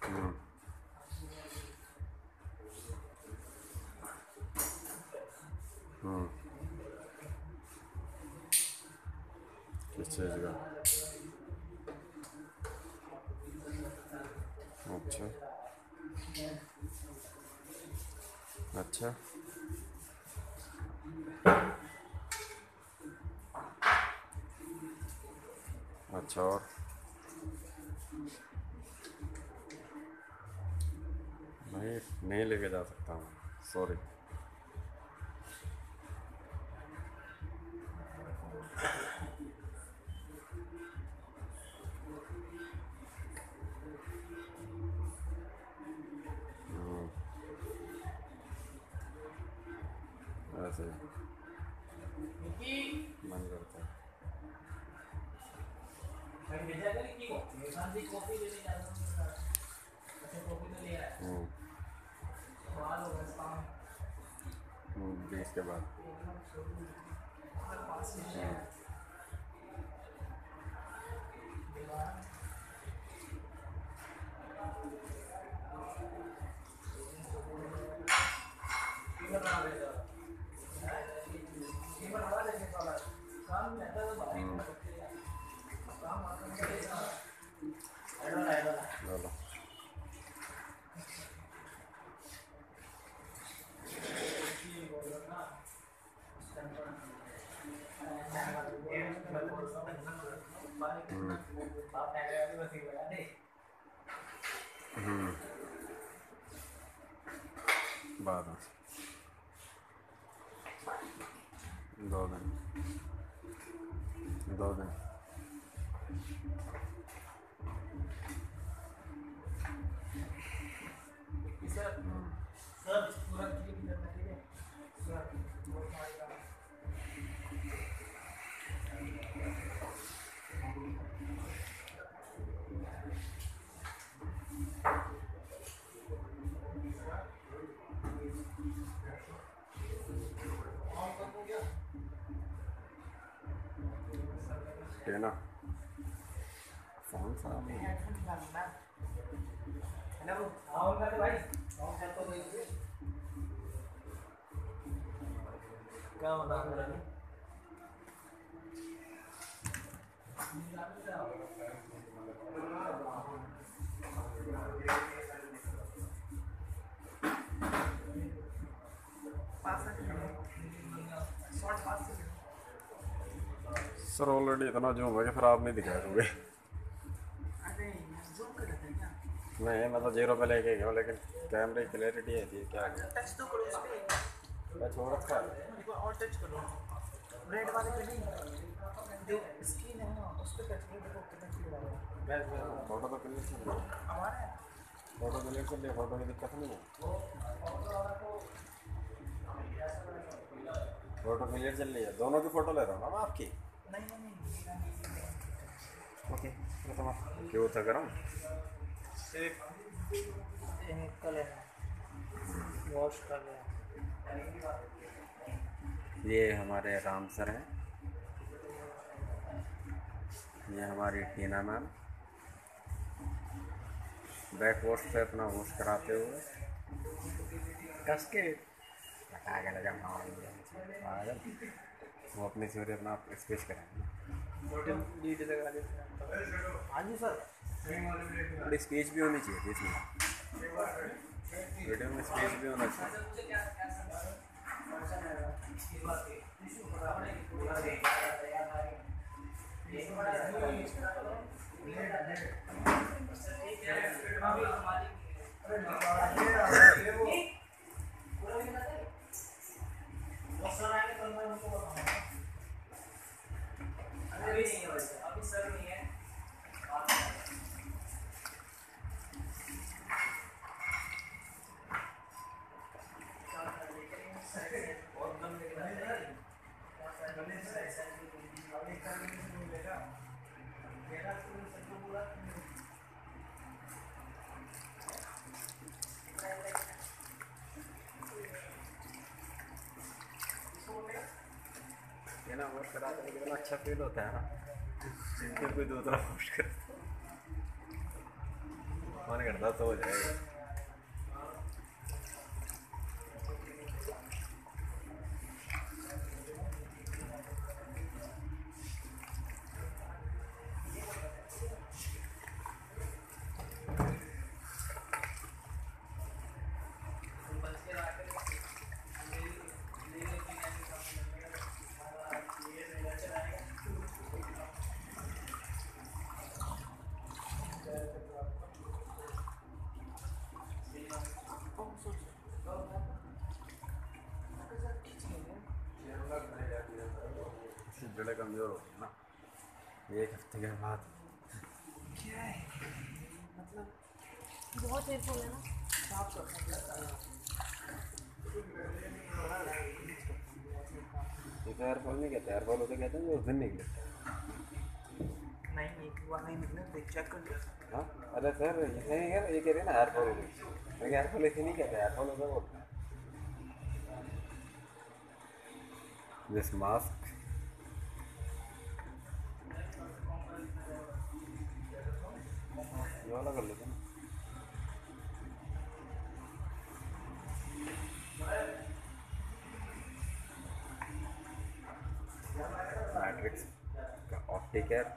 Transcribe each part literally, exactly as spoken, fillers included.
हम्म, हम्म, किस चीज़ का? अच्छा, अच्छा, अच्छा। और नहीं, नहीं लेके जा सकता हूँ, सॉरी। ऐसे ही मन करता है। हम्म, हम्म, बीस के बाद। हम्म, हम्म, बोलो। हम्म, हम्म, बाद में दो दिन, दो दिन। ठीक है ना? फोन साफ है। क्या बता रहे हैं? सर ऑलरेडी इतना जूम है कि फिर आप नहीं दिखा दोगे। नहीं, मैं तो जीरो पे लेके गया हूँ, लेकिन कैमरे की क्लैरिटी है थी क्या है? टच तो करो उस पे। मैं छोड़ रखा है। और टच करो रेड वाले पे नहीं, जो स्क्रीन है ना उस पे टच करो, देखो कितना क्लियर आ रहा है। फोटो तो क्लियर चल रही है हमारे, फोटो क्लियर चल रही है, फोटो की दिक्कत नहीं है। फोटो क्लियर चल रही है, दोनों की फोटो ले रहा हूँ ना मैं आपकी। नहीं नहीं ओके, क्यों था गरम? सिर्फ कल वॉश कर लिया। ये हमारे राम सर हैं, ये हमारी टीना मैम बैक वॉश पे अपना वॉश कराते हुए कस के लगा के लगा पागल। वो अपनी सूर्य अपना स्पेस करेंगे। हाँ जी सर, थोड़ी स्पेस भी होनी चाहिए थी इसमें, वीडियो में स्पेस भी होना चाहिए। ना वॉश कराते हैं कितना अच्छा फील होता है ना, जिनके कोई दूसरा वॉश कर। मन करता तो हो जाएगा। जड़े कमजोर हो गई ना एक हफ्ते के बाद। क्या है मतलब बहुत हेल्पफुल है ना। साफ एयरफॉल नहीं कहते, एयरफॉल होते कहते हैं जो उस दिन निकले। नहीं एक बार नहीं निकले देख चेक कर लो। हाँ अरे सर ये नहीं यार, ये कह रहे हैं ना एयरफॉल हो गई, एयरफॉल ऐसे नहीं कहते, एयरफॉल होता बोलते हैं। दिस मास्क ये वाला कर लेते हैं। मैट्रिक्स का ऑप्टिक है,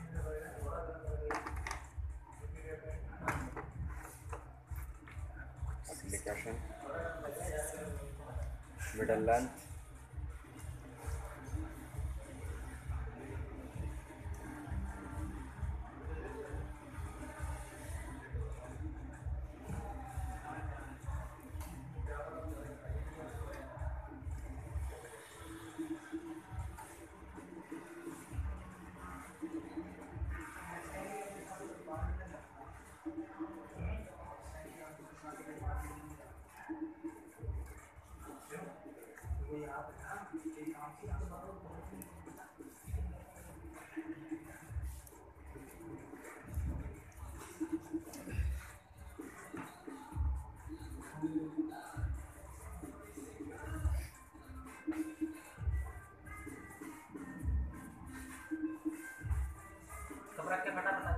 एप्लीकेशन, मिडल लेंथ, कपड़ा के फटा फटा